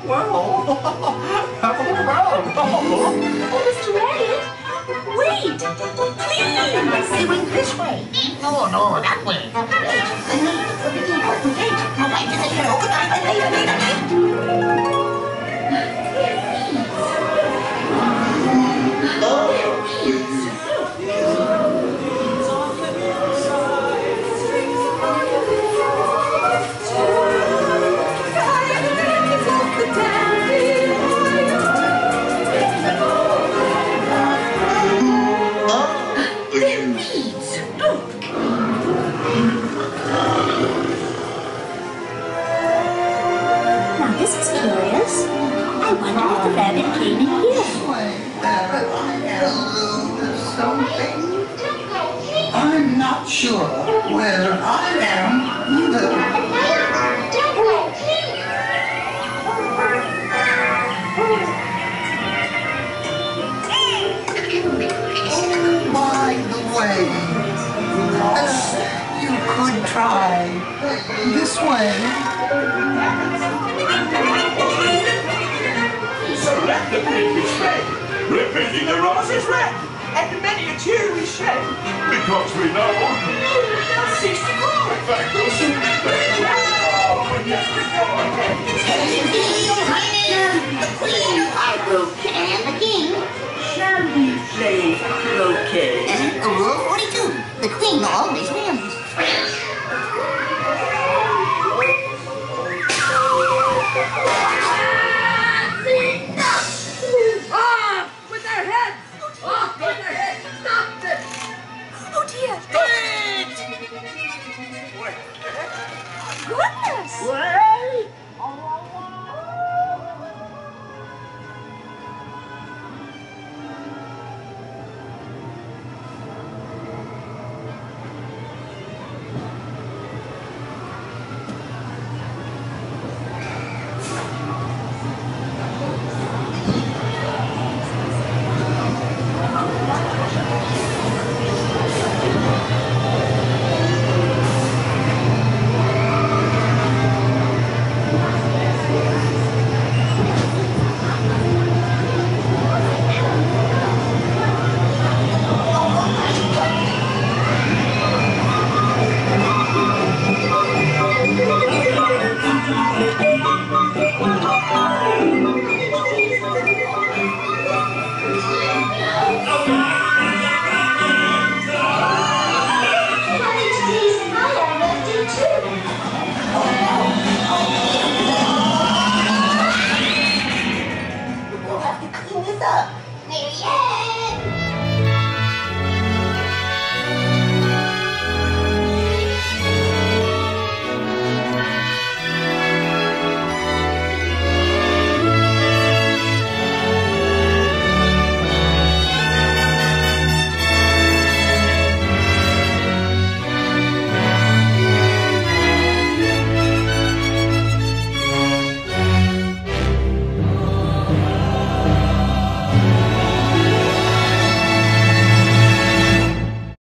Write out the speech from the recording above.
Well, have a look around. Oh, Mr. Rabbit, wait, please. They went this way. No, that way. Wait, why did they open up the This is curious. I wonder if the rabbit came in here. Something? I'm not sure where I am either. By the way, you could try this way. So let the pig be fed. Repeating the rose is red, and many a tear we shed. Because we know they'll cease to grow. In fact, they'll soon be dead. Oh, yes, we know. The Queen of Heartbroken and the King. Shall we play croquet? Rule 42. The Queen always wins. Off with their heads! Off with their heads! Stop it! Oh, dear. Goodness. Wait! We'll have to clean this up. Yay!